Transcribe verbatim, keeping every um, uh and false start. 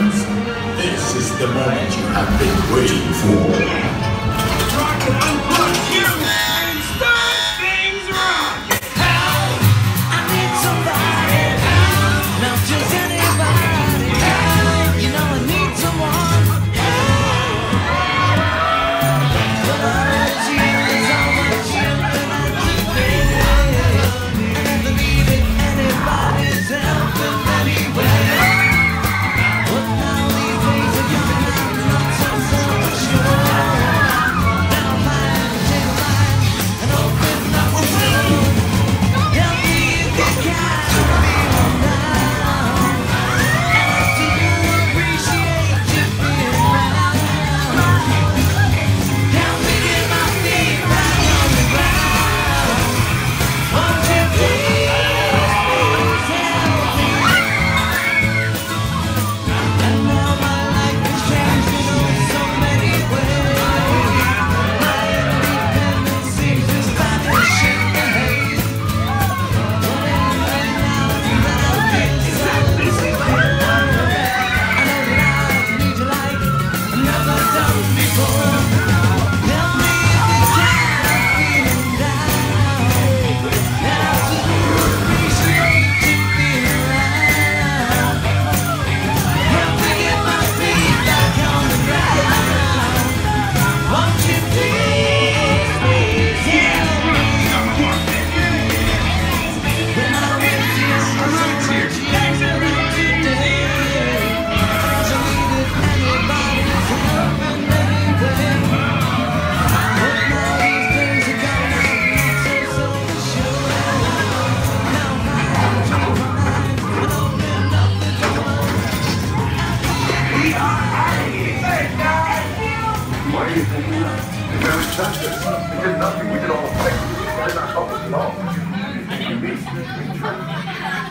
friends, this is the moment you have been waiting for. Rock and unplug you and start things right. Help! I need somebody. Help! Not just anybody. Help! You know I need someone. Help! The words you is all much that I need. And if I needed anybody's help in any way. But now these days are coming out and not so so sure. Why are you thinking that? We barely touched it. We did nothing. We did all the things. It did not help us at all. You mean?